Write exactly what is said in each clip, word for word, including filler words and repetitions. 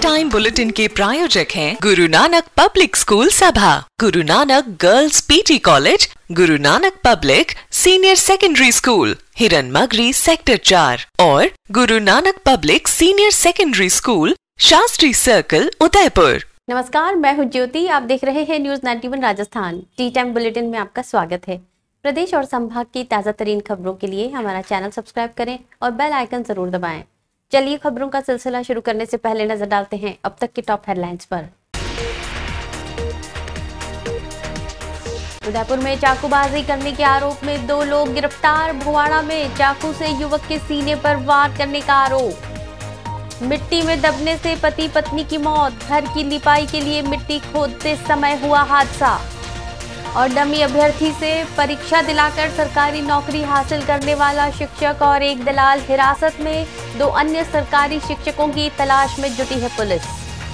Time bulletin के प्रायोजक हैं गुरु नानक पब्लिक स्कूल सभा, Guru Nanak girls PT college, Guru Nanak public senior secondary school, Hiranmagri sector चार और Guru Nanak public senior secondary school, Shastri circle, Udaipur. नमस्कार, मैं हूं ज्योति। आप देख रहे हैं न्यूज इक्यानवे राजस्थान। टी टाइम बुलेटिन में आपका स्वागत है। प्रदेश और संभाग की ताज़ा तरीन खबरों के लिए हमारा चैनल सब्सक्राइब करें और बेल आइकन जरूर दबाएं। चलिए खबरों का सिलसिला शुरू करने से पहले नजर डालते हैं अब तक की टॉप हेडलाइंस पर। उदयपुर में चाकूबाजी करने के आरोप में दो लोग गिरफ्तार। भुवाड़ा में चाकू से युवक के सीने पर वार करने का आरोप। मिट्टी में दबने से पति पत्नी की मौत। घर की लिपाई के लिए मिट्टी खोदते समय हुआ हादसा। और डमी अभ्यर्थी से परीक्षा दिलाकर सरकारी नौकरी हासिल करने वाला शिक्षक और एक दलाल हिरासत में। दो अन्य सरकारी शिक्षकों की तलाश में जुटी है पुलिस।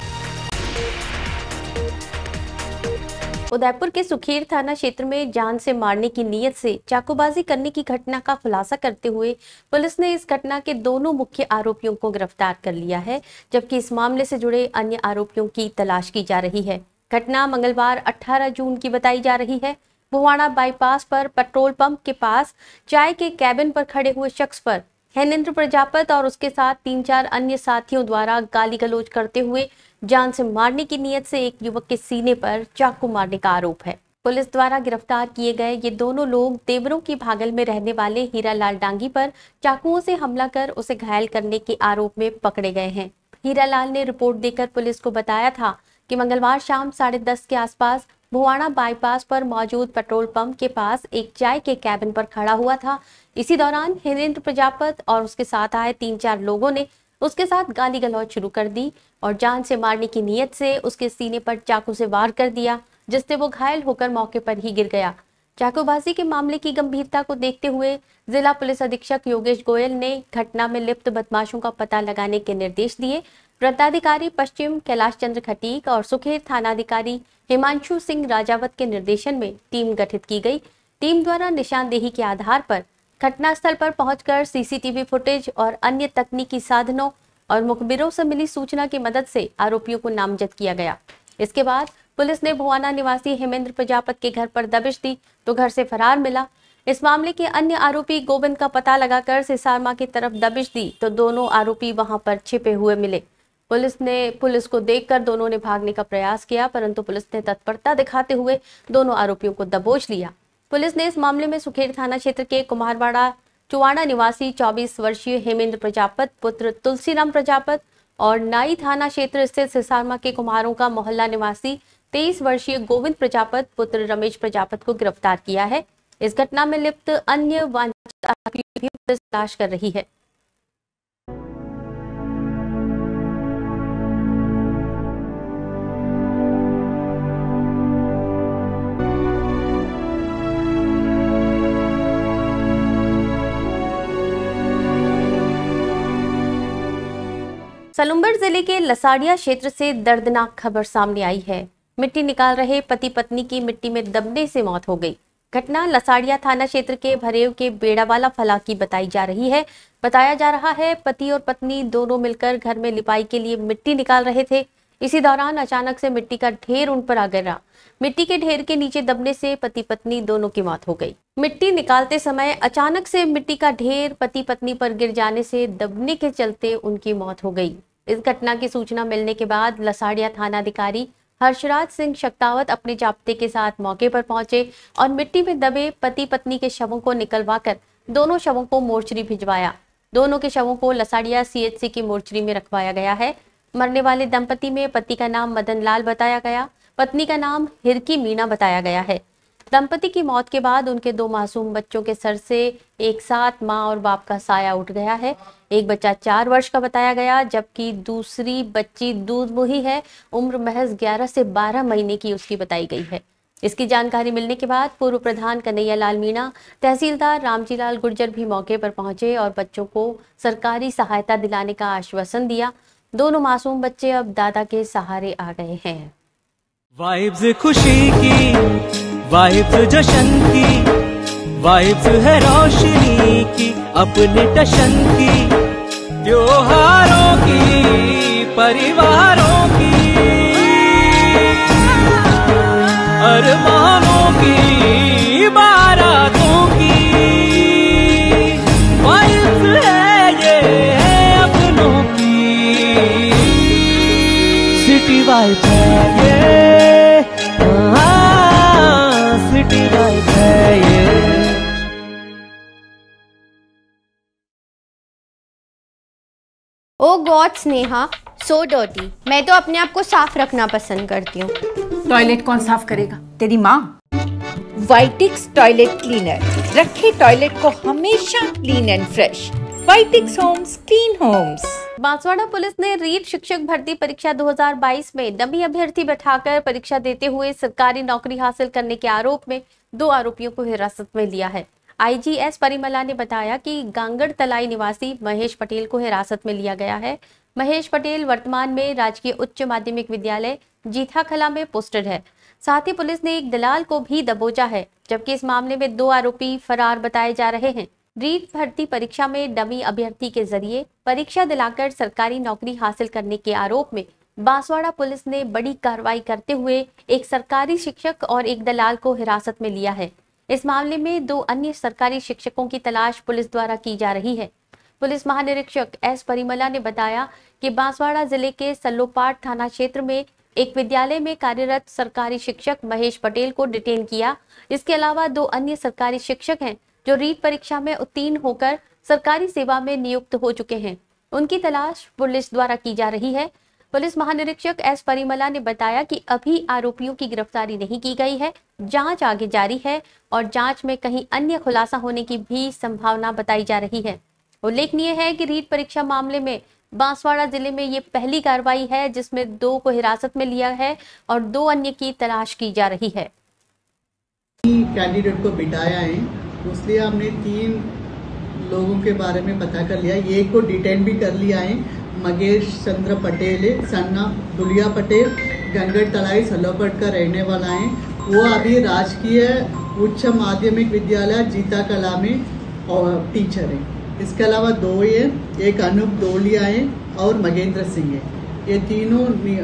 उदयपुर के सुखेर थाना क्षेत्र में जान से मारने की नीयत से चाकूबाजी करने की घटना का खुलासा करते हुए पुलिस ने इस घटना के दोनों मुख्य आरोपियों को गिरफ्तार कर लिया है, जबकि इस मामले से जुड़े अन्य आरोपियों की तलाश की जा रही है। घटना मंगलवार अठारह जून की बताई जा रही है। भुवाड़ा बाईपास पर पेट्रोल पंप के पास चाय के कैबिन पर खड़े हुए शख्स पर हेनेंद्र प्रजापत और उसके साथ तीन चार अन्य साथियों द्वारा गाली गलौज करते हुए जान से मारने की नीयत से एक युवक के सीने पर चाकू मारने का आरोप है। पुलिस द्वारा गिरफ्तार किए गए ये दोनों लोग देवरों की भागल में रहने वाले हीरालाल डांगी पर चाकुओं से हमला कर उसे घायल करने के आरोप में पकड़े गए हैं। हीरालाल ने रिपोर्ट देकर पुलिस को बताया था कि मंगलवार शाम साढ़े दस के आसपास भुवाड़ा बाईपास पर मौजूद पेट्रोल पंप के पास एक चाय के कैबिन पर खड़ा हुआ था। इसी दौरान हेनेंद्र प्रजापत और उसके साथ आए तीन चार लोगों ने उसके साथ गाली गलौज शुरू कर दी और जान से मारने की नीयत से उसके सीने पर चाकू से वार कर दिया, जिससे वो घायल होकर मौके पर ही गिर गया। चाकूबाजी के मामले की गंभीरता को देखते हुए जिला पुलिस अधीक्षक योगेश गोयल ने घटना में लिप्त बदमाशों का पता लगाने के निर्देश दिए। वृत्ताधिकारी पश्चिम कैलाश चंद्र खटीक और सुखेर थानाधिकारी हिमांशु सिंह राजावत के निर्देशन में टीम गठित की गई। टीम द्वारा निशानदेही के आधार पर घटनास्थल पर पहुंचकर सीसीटीवी फुटेज और अन्य तकनीकी साधनों और मुखबिरों से मिली सूचना की मदद से आरोपियों को नामजद किया गया। इसके बाद पुलिस ने भुवाना निवासी हेमेंद्र प्रजापत के घर पर दबिश दी तो घर से फरार मिला। इस मामले के अन्य आरोपी गोविंद का पता लगाकर सिसारमा की तरफ दबिश दी तो दोनों आरोपी वहां पर छिपे हुए मिले। पुलिस ने पुलिस को देखकर दोनों ने भागने का प्रयास किया, परंतु पुलिस ने तत्परता दिखाते हुए दोनों आरोपियों को दबोच लिया। पुलिस ने इस मामले में सुखेर थाना क्षेत्र के कुमारवाड़ा चुवाड़ा निवासी चौबीस वर्षीय हेमेंद्र प्रजापत पुत्र तुलसीराम प्रजापत और नाई थाना क्षेत्र स्थित सिसारमा के कुम्हारों का मोहल्ला निवासी तेईस वर्षीय गोविंद प्रजापत पुत्र रमेश प्रजापत को गिरफ्तार किया है। इस घटना में लिप्त अन्य वांछित आरोपियों की पुलिस तलाश कर रही है। सलुम्बर जिले के लसाड़िया क्षेत्र से दर्दनाक खबर सामने आई है। मिट्टी निकाल रहे पति पत्नी की मिट्टी में दबने से मौत हो गई। घटना लसाड़िया थाना क्षेत्र के भरेव के बेड़ावाला फला की बताई जा रही है। बताया जा रहा है पति और पत्नी दोनों मिलकर घर में लिपाई के लिए मिट्टी निकाल रहे थे। इसी दौरान अचानक से मिट्टी का ढेर उन पर आ गिरा। मिट्टी के ढेर के नीचे दबने से पति पत्नी दोनों की मौत हो गई। मिट्टी निकालते समय अचानक से मिट्टी का ढेर पति पत्नी पर गिर जाने से दबने के चलते उनकी मौत हो गई। इस घटना की सूचना मिलने के बाद लसाड़िया थानाधिकारी हर्षराज सिंह शक्तावत अपने जाप्ते के साथ मौके पर पहुंचे और मिट्टी में दबे पति पत्नी के शवों को निकलवाकर दोनों शवों को मोर्चरी भिजवाया। दोनों के शवों को लसाड़िया सीएचसी की मोर्चरी में रखवाया गया है। मरने वाले दंपति में पति का नाम मदन लाल बताया गया, पत्नी का नाम हिरकी मीणा बताया गया है। दंपति की मौत के बाद उनके दो मासूम बच्चों के सर से एक साथ मां और बाप का साया उठ गया है। एक बच्चा चार वर्ष का बताया गया, जबकि दूसरी बच्ची दूध मुही है। उम्र महज ग्यारह से बारह महीने की उसकी बताई गई है। इसकी जानकारी मिलने के बाद पूर्व प्रधान कन्हैया लाल मीणा, तहसीलदार रामजी लाल गुर्जर भी मौके पर पहुंचे और बच्चों को सरकारी सहायता दिलाने का आश्वासन दिया। दोनों मासूम बच्चे अब दादा के सहारे आ गए हैं। वाइब्स खुशी की, वाइब्स जश्न की, वाइब्स है रोशनी की, अपने टशन की, त्योहारों की परिवारों की, अरमानों की, बारातों की वाइब्स है ये अपनों की। सिटी वाइब्स है ये, हाँ सिटी वाइब्स है ये। Oh god Sneha, so dirty. मैं तो अपने आप को साफ रखना पसंद करती हूँ। टॉयलेट कौन साफ करेगा? तेरी माँ। वाइटिक्स टॉयलेट क्लीनर रखे टॉयलेट को हमेशा clean and fresh. Whitex homes, clean homes. Banswara police ने रीट शिक्षक भर्ती परीक्षा दो हज़ार बाईस में डमी अभ्यर्थी बैठाकर परीक्षा देते हुए सरकारी नौकरी हासिल करने के आरोप में दो आरोपियों को हिरासत में लिया है। आईजी एस परिमला ने बताया कि गांगड़ तलाई निवासी महेश पटेल को हिरासत में लिया गया है। महेश पटेल वर्तमान में राजकीय उच्च माध्यमिक विद्यालय जीठाखला में पोस्टेड है। साथ ही पुलिस ने एक दलाल को भी दबोचा है, जबकि इस मामले में दो आरोपी फरार बताए जा रहे हैं। रीट भर्ती परीक्षा में डमी अभ्यर्थी के जरिए परीक्षा दिलाकर सरकारी नौकरी हासिल करने के आरोप में बांसवाड़ा पुलिस ने बड़ी कार्रवाई करते हुए एक सरकारी शिक्षक और एक दलाल को हिरासत में लिया है। इस मामले में दो अन्य सरकारी शिक्षकों की तलाश पुलिस द्वारा की जा रही है। पुलिस महानिरीक्षक एस परिमला ने बताया कि बांसवाड़ा जिले के सल्लोपाट थाना क्षेत्र में एक विद्यालय में कार्यरत सरकारी शिक्षक महेश पटेल को डिटेन किया। इसके अलावा दो अन्य सरकारी शिक्षक हैं जो रीट परीक्षा में उत्तीर्ण होकर सरकारी सेवा में नियुक्त हो चुके हैं। उनकी तलाश पुलिस द्वारा की जा रही है। पुलिस महानिरीक्षक एस परिमला ने बताया कि अभी आरोपियों की गिरफ्तारी नहीं की गई है, जांच आगे जारी है और जांच में कहीं अन्य खुलासा होने की भी संभावना बताई जा रही है। उल्लेखनीय है कि रीट परीक्षा मामले में बांसवाड़ा जिले में ये पहली कार्रवाई है जिसमें दो को हिरासत में लिया है और दो अन्य की तलाश की जा रही है। कैंडिडेट को बिठाया है, इसलिए हमने तीन लोगों के बारे में पता कर लिया। एक को डिटेन भी कर लिया है, मगेश चंद्र पटेल है, सन्ना दुलिया पटेल, गंगड़ तलाई सलोपट का रहने वाला है। वो अभी राजकीय उच्च माध्यमिक विद्यालय जीता कला में और टीचर है। इसके अलावा दो है, एक अनूप दोलिया है और मगेंद्र सिंह है। ये तीनों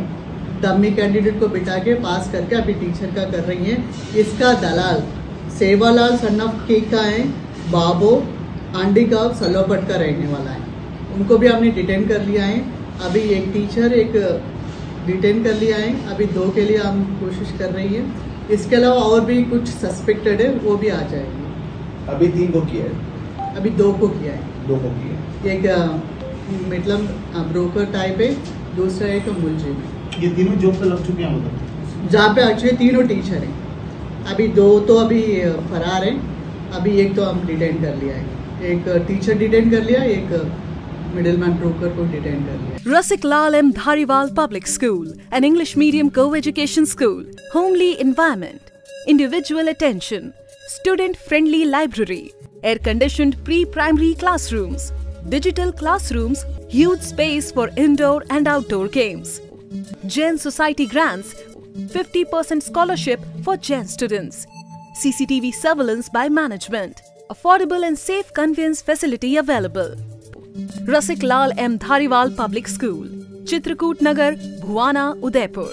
डमी कैंडिडेट को बिठा के पास करके अभी टीचर का कर रही है। इसका दलाल सेवालाल सन्नफ के का है, बाबो आंडीगांव सलोपट का रहने वाला है। उनको भी हमने डिटेन कर लिया है। अभी एक टीचर एक डिटेन कर लिया है, अभी दो के लिए हम कोशिश कर रही है। इसके अलावा और भी कुछ सस्पेक्टेड है, वो भी आ जाएंगे। अभी तीन को किया है, अभी दो को किया है। दो को किया है। एक मतलब ब्रोकर टाइप है, दूसरा एक मुलजिम। ये तीनों जॉब पे लग चुके हैं मतलब, जहाँ पे एक्चुअली तीनों टीचर हैं। अभी दो तो अभी फरार है, अभी एक तो हम डिटेन कर लिया है। एक टीचर डिटेन कर लिया, एक मिडिलमैन ब्रोकर को डिटेन कर लिया। Rasik Lal M Dhariwal Public School, an English medium co-education school, homely environment, individual attention, student-friendly library, air-conditioned pre-primary classrooms, digital classrooms, huge space for indoor and outdoor games. Jain Society grants fifty percent scholarship for Jain students. C C T V surveillance by management. Affordable and safe conveyance facility available. Rasik Lal M Dhariwal public school, Chitrakoot Nagar, Bhuana, Udaipur.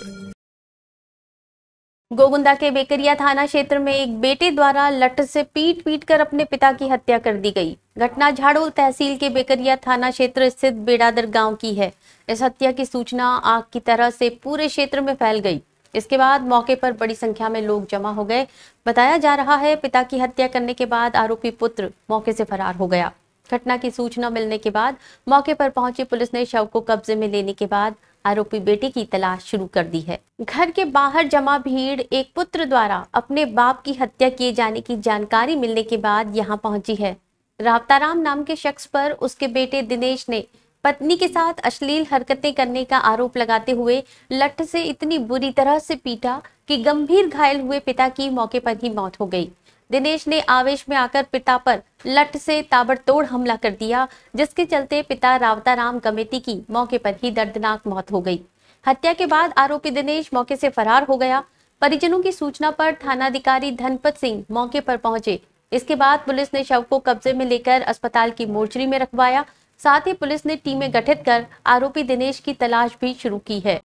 Gogunda के बेकरिया थाना क्षेत्र में एक बेटे द्वारा लठ से पीट पीट कर अपने पिता की हत्या कर दी गई। घटना झाड़ोल तहसील के बेकरिया थाना क्षेत्र स्थित बेड़ादर गांव की है। इस हत्या की सूचना आग की तरह से पूरे क्षेत्र में फैल गई। इसके बाद मौके पर बड़ी संख्या में लोग जमा हो गए। बताया जा रहा है पिता की हत्या करने के बाद आरोपी पुत्र मौके से फरार हो गया। घटना की सूचना मिलने के बाद मौके पर पहुंची पुलिस ने शव को कब्जे में लेने के बाद आरोपी बेटे की तलाश शुरू कर दी है। घर के बाहर जमा भीड़ एक पुत्र द्वारा अपने बाप की हत्या किए जाने की जानकारी मिलने के बाद यहां पहुंची है। रावताराम नाम के शख्स पर उसके बेटे दिनेश ने पत्नी के साथ अश्लील हरकतें करने का आरोप लगाते हुए लठ से इतनी बुरी तरह से पीटा कि गंभीर घायल हुए पिता की मौके पर ही मौत हो गई। दिनेश ने आवेश में आकर पिता पर लठ से ताबड़तोड़ हमला कर दिया, जिसके चलते पिता रावताराम गमेती की मौके पर ही दर्दनाक मौत हो गई। हत्या के बाद आरोपी दिनेश मौके से फरार हो गया। परिजनों की सूचना पर थानाधिकारी धनपत सिंह मौके पर पहुंचे। इसके बाद पुलिस ने शव को कब्जे में लेकर अस्पताल की मोर्चरी में रखवाया। साथ ही पुलिस ने टीमें गठित कर आरोपी दिनेश की तलाश भी शुरू की है।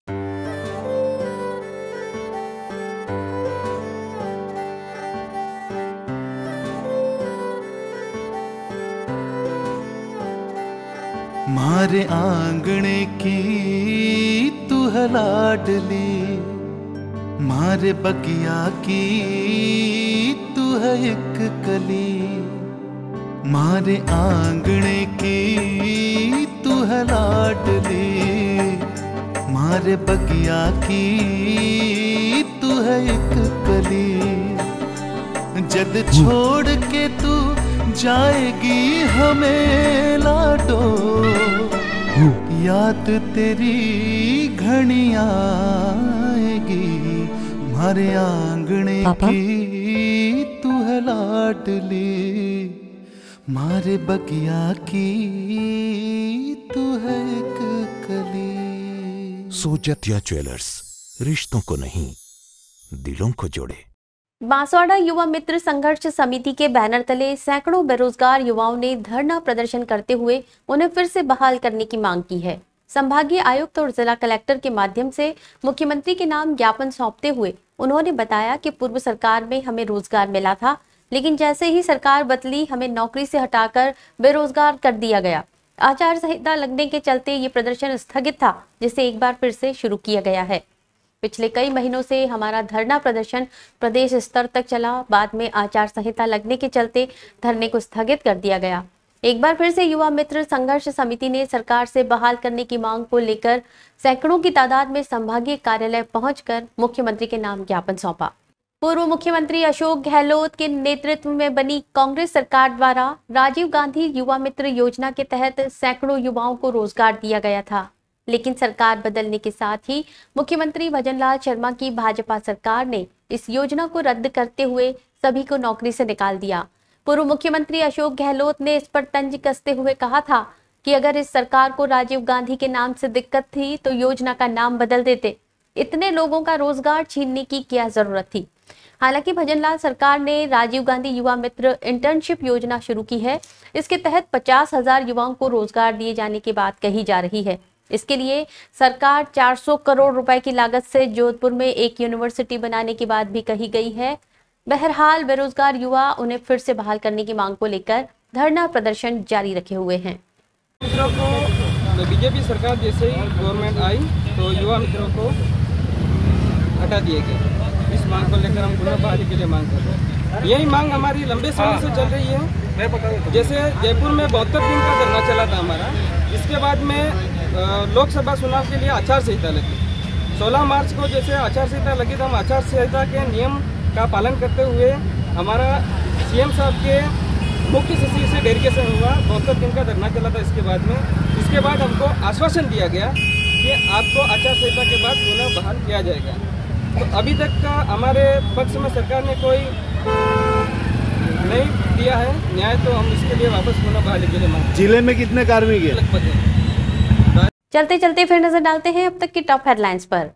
मारे आंगणे की तू है लाडली, मारे बगिया की तू है एक कली, मारे आंगणे की तू है लाडली, मारे बगिया की तू है एक कली। जद छोड़ के तू जाएगी हमें लाडो, याद तेरी घनी आएगी, मारे आंगणे की तू है लाडली, मारे बगिया की तू है एक कली। सोजतिया ज्वेलर्स, रिश्तों को नहीं दिलों को जोड़े। बांसवाड़ा युवा मित्र संघर्ष समिति के बैनर तले सैकड़ों बेरोजगार युवाओं ने धरना प्रदर्शन करते हुए उन्हें फिर से बहाल करने की मांग की है। संभागीय आयुक्त और जिला कलेक्टर के माध्यम से मुख्यमंत्री के नाम ज्ञापन सौंपते हुए उन्होंने बताया कि पूर्व सरकार में हमें रोजगार मिला था, लेकिन जैसे ही सरकार बदली हमें नौकरी से हटाकर बेरोजगार कर दिया गया। आचार संहिता लगने के चलते ये प्रदर्शन स्थगित था, जिसे एक बार फिर से शुरू किया गया है। पिछले कई महीनों से हमारा धरना प्रदर्शन प्रदेश स्तर तक चला, बाद में आचार संहिता लगने के चलते धरने को स्थगित कर दिया गया। एक बार फिर से युवा मित्र संघर्ष समिति ने सरकार से बहाल करने की मांग को लेकर सैकड़ों की तादाद में संभागीय कार्यालय पहुंचकर मुख्यमंत्री के नाम ज्ञापन सौंपा। पूर्व मुख्यमंत्री अशोक गहलोत के नेतृत्व में बनी कांग्रेस सरकार द्वारा राजीव गांधी युवा मित्र योजना के तहत सैकड़ों युवाओं को रोजगार दिया गया था, लेकिन सरकार बदलने के साथ ही मुख्यमंत्री भजनलाल शर्मा की भाजपा सरकार ने इस योजना को रद्द करते हुए सभी को नौकरी से निकाल दिया। पूर्व मुख्यमंत्री अशोक गहलोत ने इस पर तंज कसते हुए कहा था कि अगर इस सरकार को राजीव गांधी के नाम से दिक्कत थी तो योजना का नाम बदल देते, इतने लोगों का रोजगार छीनने की क्या जरूरत थी। हालांकि भजनलाल सरकार ने राजीव गांधी युवा मित्र इंटर्नशिप योजना शुरू की है। इसके तहत पचास हजार युवाओं को रोजगार दिए जाने की बात कही जा रही है। इसके लिए सरकार चार सौ करोड़ रुपए की लागत से जोधपुर में एक यूनिवर्सिटी बनाने की बात भी कही गई है। बहरहाल बेरोजगार युवा उन्हें फिर से बहाल करने की मांग को लेकर धरना प्रदर्शन जारी रखे हुए हैं। मित्रों को बीजेपी सरकार जैसे ही गवर्नमेंट आई तो युवा मित्रों को हटा दिए गए। इस मांग को लेकर हम पुनः बहाली के लिए मांग कर रहे हैं। यही मांग हमारी लंबे समय से चल रही है। जैसे जयपुर में बहत्तर दिन का धरना चला था हमारा, इसके बाद में लोकसभा चुनाव के लिए आचार संहिता लगी। सोलह मार्च को जैसे आचार संहिता लगी तो हम आचार संहिता के नियम का पालन करते हुए हमारा सीएम साहब के मुख्य सचिव से डेलीगेशन हुआ, बहत्तर दिन का धरना चला था। इसके बाद में इसके बाद हमको आश्वासन दिया गया कि आपको आचार संहिता के बाद पुनः बहाल किया जाएगा। तो अभी तक का हमारे पक्ष में सरकार ने कोई नहीं दिया है न्याय, तो हम इसके लिए वापस पुनः बहाली के लिए मांग। जिले में कितने कार्मिक हैं? चलते चलते फिर नजर डालते हैं अब तक की टॉप हेडलाइंस पर।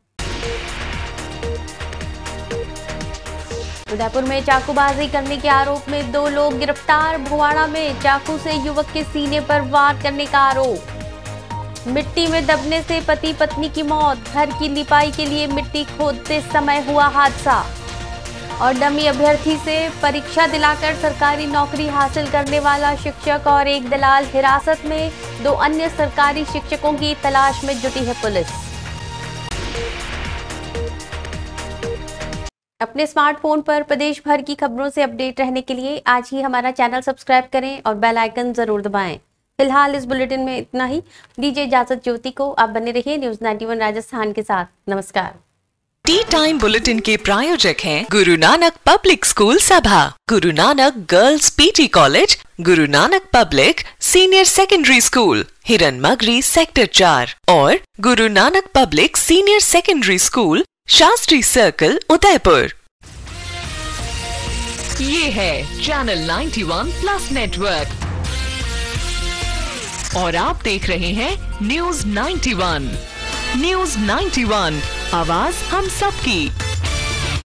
उदयपुर में चाकूबाजी करने के आरोप में दो लोग गिरफ्तार। भुवाड़ा में चाकू से युवक के सीने पर वार करने का आरोप। मिट्टी में दबने से पति पत्नी की मौत। घर की लिपाई के लिए मिट्टी खोदते समय हुआ हादसा। और डमी अभ्यर्थी से परीक्षा दिलाकर सरकारी नौकरी हासिल करने वाला शिक्षक और एक दलाल हिरासत में। दो अन्य सरकारी शिक्षकों की तलाश में जुटी है पुलिस। अपने स्मार्टफोन पर प्रदेश भर की खबरों से अपडेट रहने के लिए आज ही हमारा चैनल सब्सक्राइब करें और बेल आइकन जरूर दबाएं। फिलहाल इस बुलेटिन में इतना ही। दीजिए इजाजत ज्योति को। आप बने रहिए न्यूज इक्यानवे राजस्थान के साथ। नमस्कार। टी टाइम बुलेटिन के प्रायोजक हैं गुरु नानक पब्लिक स्कूल सभा, Guru Nanak girls PT college, Guru Nanak public senior secondary school Hiranmagri sector चार और Guru Nanak public senior secondary school Shastri circle Udaipur. ये है चैनल इक्यानवे प्लस नेटवर्क और आप देख रहे हैं न्यूज इक्यानवे। न्यूज इक्यानवे, आवाज हम सबकी।